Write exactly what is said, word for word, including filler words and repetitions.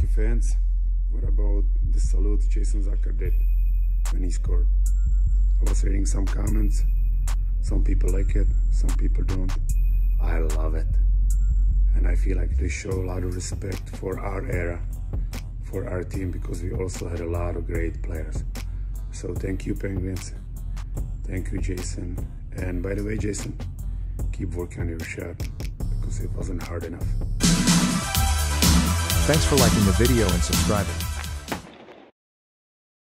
hockey fans, what about the salute Jason Zucker did when he scored? I was reading some comments. Some people like it, some people don't. I love it. And I feel like they show a lot of respect for our era, for our team, because we also had a lot of great players. So thank you, Penguins. Thank you, Jason. And by the way, Jason, keep working on your shot, because it wasn't hard enough. Thanks for liking the video and subscribing.